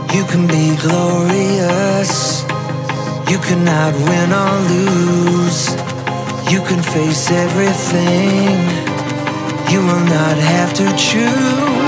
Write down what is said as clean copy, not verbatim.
You can be glorious. You cannot win or lose. You can face everything. You will not have to choose.